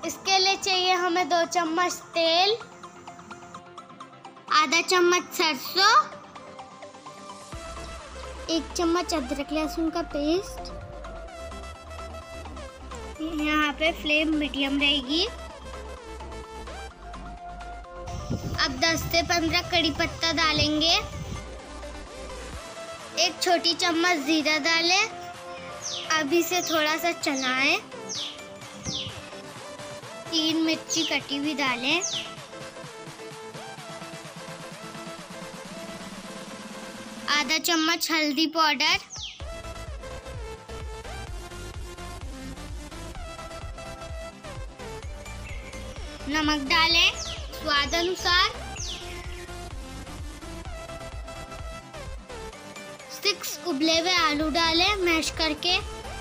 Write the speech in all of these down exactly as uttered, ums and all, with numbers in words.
इसके लिए चाहिए हमें दो चम्मच तेल, आधा चम्मच सरसों, एक चम्मच अदरक लहसुन का पेस्ट। यहाँ पे फ्लेम मीडियम रहेगी। अब दस से पंद्रह कड़ी पत्ता डालेंगे। एक छोटी चम्मच जीरा डालें। अब इसे थोड़ा सा चलाएं। तीन मिर्ची कटी हुई डालें। आधा चम्मच हल्दी पाउडर, नमक डालें स्वाद अनुसार। सिक्स उबले हुए आलू डालें मैश करके।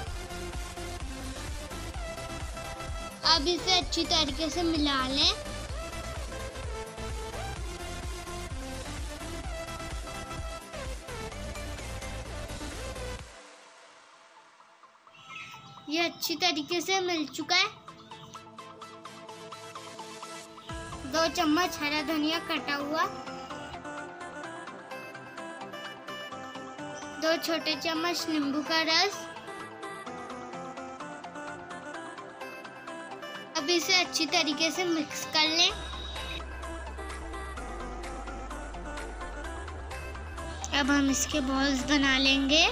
अब इसे अच्छी तरीके से मिला लें। ये अच्छी तरीके से मिल चुका है। दो चम्मच हरा धनिया कटा हुआ, दो छोटे चम्मच नींबू का रस। अब इसे अच्छी तरीके से मिक्स कर लें। अब हम इसके बॉल्स बना लेंगे।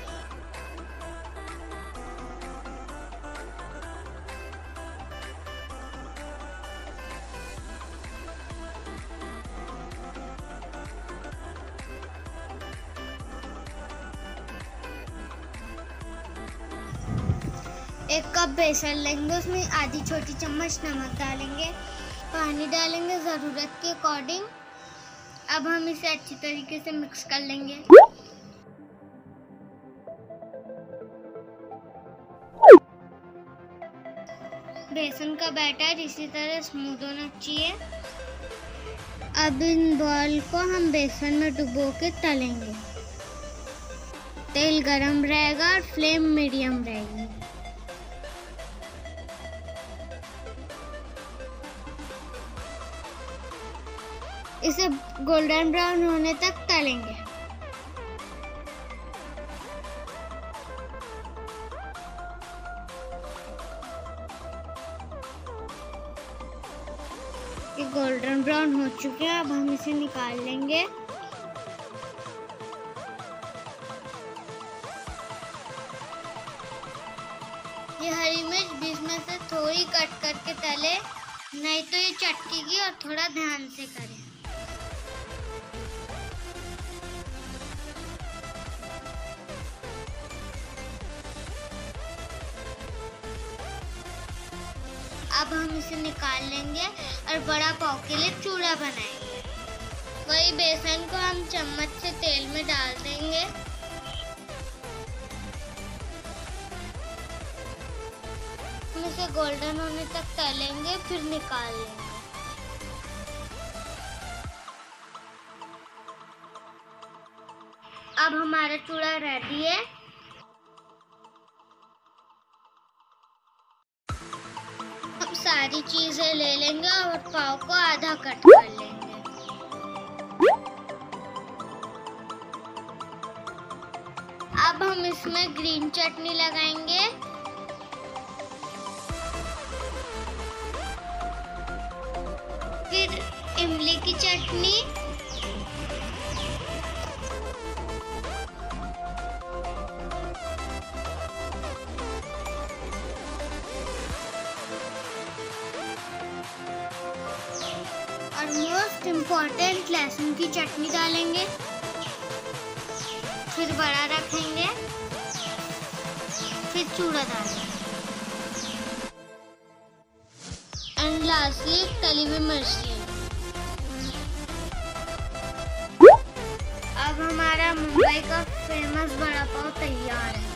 एक कप बेसन लेंगे, उसमें आधी छोटी चम्मच नमक डालेंगे, पानी डालेंगे ज़रूरत के अकॉर्डिंग। अब हम इसे अच्छी तरीके से मिक्स कर लेंगे। बेसन का बैटर इसी तरह स्मूथ होना चाहिए। अब इन बॉल को हम बेसन में डुबो के तलेंगे। तेल गरम रहेगा और फ्लेम मीडियम रहेगी। इसे गोल्डन ब्राउन होने तक तलेंगे। ये गोल्डन ब्राउन हो चुके हैं। अब हम इसे निकाल लेंगे। ये हरी मिर्च बीच में से थोड़ी कट करके तले, नहीं तो ये चटकेगी और थोड़ा ध्यान से करें। अब हम इसे निकाल लेंगे और बड़ा पाव के लिए चूड़ा बनाएंगे। वही बेसन को हम चम्मच से तेल में डाल देंगे। हम इसे गोल्डन होने तक तलेंगे, फिर निकाल लेंगे। अब हमारा चूड़ा रेडी है। सारी चीजें ले लेंगे और पाव को आधा कट कर लेंगे। अब हम इसमें ग्रीन चटनी लगाएंगे। फिर इमली की चटनी, और मोस्ट इम्पॉर्टेंट लहसुन की चटनी डालेंगे। फिर बड़ा रखेंगे, फिर चूड़ा डालेंगे एंड लास्टली तली हुई मछली। अब हमारा मुंबई का फेमस बड़ा पाव तैयार है।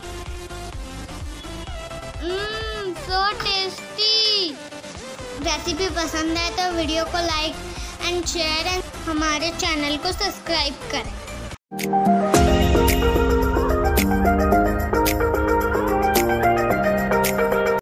मम्म सो टेस्टी। रेसिपी पसंद है तो वीडियो को लाइक एंड शेयर एंड हमारे चैनल को सब्सक्राइब करें।